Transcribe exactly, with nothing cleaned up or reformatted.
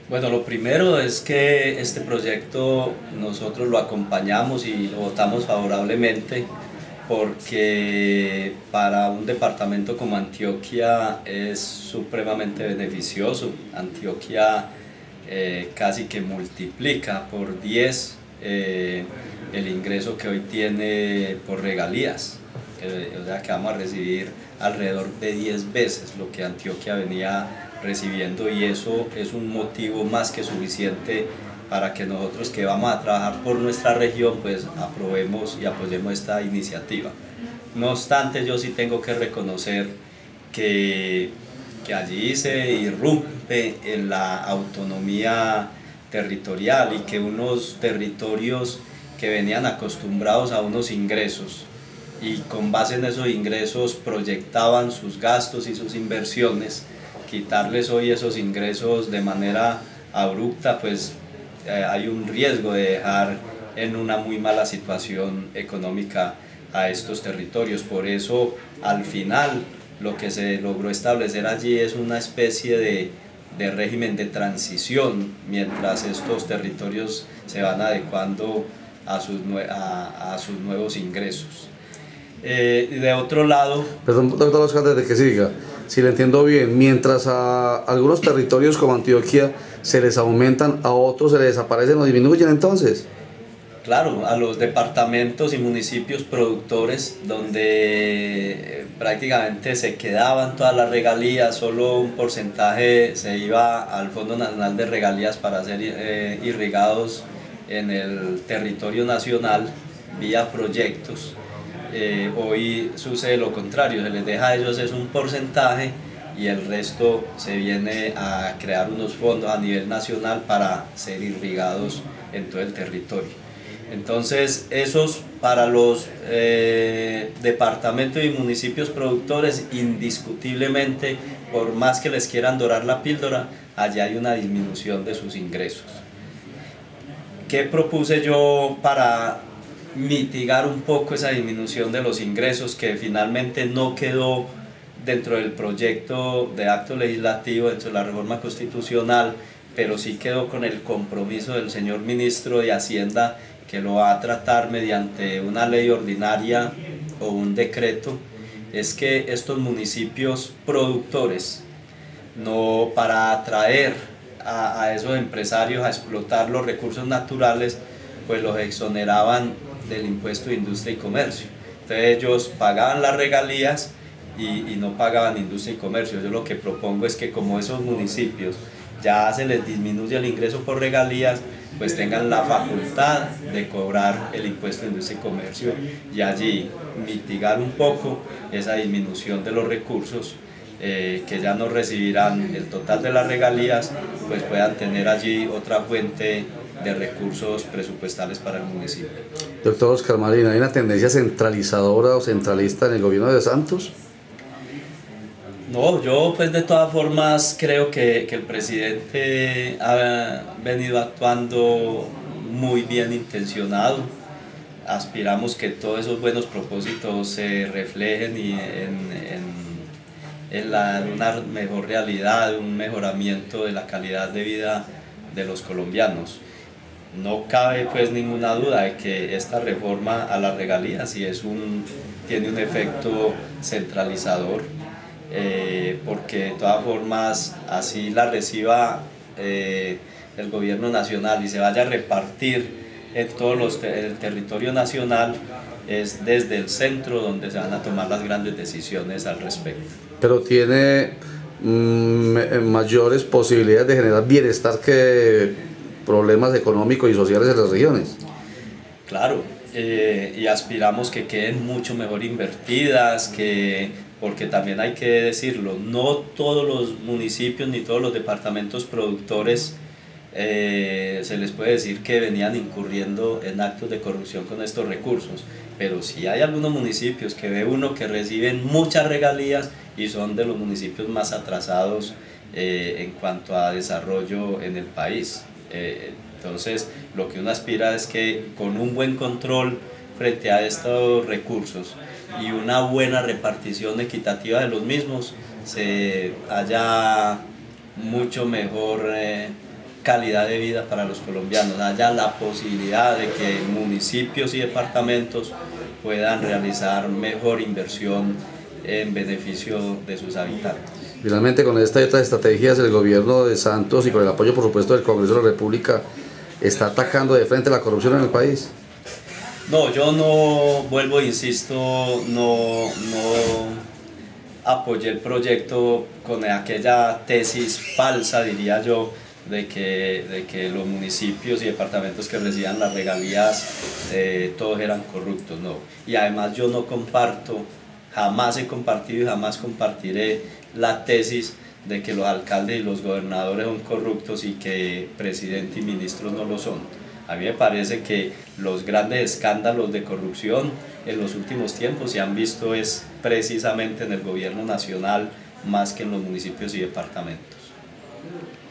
Bueno, lo primero es que este proyecto nosotros lo acompañamos y lo votamos favorablemente porque para un departamento como Antioquia es supremamente beneficioso. Antioquia eh, casi que multiplica por diez eh, el ingreso que hoy tiene por regalías. Eh, o sea que vamos a recibir alrededor de diez veces lo que Antioquia venía recibiendo, y eso es un motivo más que suficiente para que nosotros que vamos a trabajar por nuestra región pues aprobemos y apoyemos esta iniciativa. No obstante, yo sí tengo que reconocer que, que allí se irrumpe en la autonomía territorial y que unos territorios que venían acostumbrados a unos ingresos y con base en esos ingresos proyectaban sus gastos y sus inversiones, quitarles hoy esos ingresos de manera abrupta, pues eh, hay un riesgo de dejar en una muy mala situación económica a estos territorios. Por eso, al final, lo que se logró establecer allí es una especie de, de régimen de transición, mientras estos territorios se van adecuando a sus, a, a sus nuevos ingresos. Eh, de otro lado... Perdón, doctor Oscar, desde que siga, si le entiendo bien, mientras a algunos territorios como Antioquia se les aumentan, a otros se les desaparecen o disminuyen entonces. Claro, a los departamentos y municipios productores donde prácticamente se quedaban todas las regalías, solo un porcentaje se iba al Fondo Nacional de Regalías para ser eh, irrigados en el territorio nacional vía proyectos. Eh, hoy sucede lo contrario, se les deja a ellos es un porcentaje y el resto se viene a crear unos fondos a nivel nacional para ser irrigados en todo el territorio. Entonces, esos para los eh, departamentos y municipios productores, indiscutiblemente, por más que les quieran dorar la píldora, allá hay una disminución de sus ingresos. ¿Qué propuse yo para mitigar un poco esa disminución de los ingresos, que finalmente no quedó dentro del proyecto de acto legislativo, dentro de la reforma constitucional, pero sí quedó con el compromiso del señor ministro de Hacienda, que lo va a tratar mediante una ley ordinaria o un decreto? Es que estos municipios productores, no, para atraer a, a esos empresarios a explotar los recursos naturales, pues los exoneraban del impuesto de industria y comercio. Entonces ellos pagaban las regalías y, y no pagaban industria y comercio. Yo lo que propongo es que, como esos municipios ya se les disminuye el ingreso por regalías, pues tengan la facultad de cobrar el impuesto de industria y comercio, y allí mitigar un poco esa disminución de los recursos, eh, que ya no recibirán el total de las regalías, pues puedan tener allí otra fuente de recursos presupuestales para el municipio. Doctor Oscar Marín, ¿hay una tendencia centralizadora o centralista en el gobierno de Santos? No, yo pues de todas formas creo que, que el presidente ha venido actuando muy bien intencionado. Aspiramos que todos esos buenos propósitos se reflejen y en, en, en la, una mejor realidad, un mejoramiento de la calidad de vida de los colombianos. No cabe pues ninguna duda de que esta reforma a las regalías sí es un, tiene un efecto centralizador. Eh, porque de todas formas, así la reciba eh, el gobierno nacional y se vaya a repartir en todo los te el territorio nacional, es desde el centro donde se van a tomar las grandes decisiones al respecto. Pero tiene mm, mayores posibilidades de generar bienestar que problemas económicos y sociales en las regiones. Claro, eh, y aspiramos que queden mucho mejor invertidas, que porque también hay que decirlo, no todos los municipios ni todos los departamentos productores eh, se les puede decir que venían incurriendo en actos de corrupción con estos recursos, pero sí hay algunos municipios que ve uno que reciben muchas regalías y son de los municipios más atrasados eh, en cuanto a desarrollo en el país. Eh, entonces, lo que uno aspira es que con un buen control frente a estos recursos y una buena repartición equitativa de los mismos, se haya mucho mejor eh, calidad de vida para los colombianos, haya la posibilidad de que municipios y departamentos puedan realizar mejor inversión en beneficio de sus habitantes. Finalmente, con esta y otras estrategias, el gobierno de Santos y con el apoyo, por supuesto, del Congreso de la República, está atacando de frente la corrupción en el país. No, yo no, vuelvo e insisto, no, no apoyé el proyecto con aquella tesis falsa, diría yo, de que, de que los municipios y departamentos que recibían las regalías eh, todos eran corruptos, no. Y además yo no comparto, jamás he compartido y jamás compartiré la tesis de que los alcaldes y los gobernadores son corruptos y que presidente y ministros no lo son. A mí me parece que los grandes escándalos de corrupción en los últimos tiempos se han visto es precisamente en el gobierno nacional más que en los municipios y departamentos.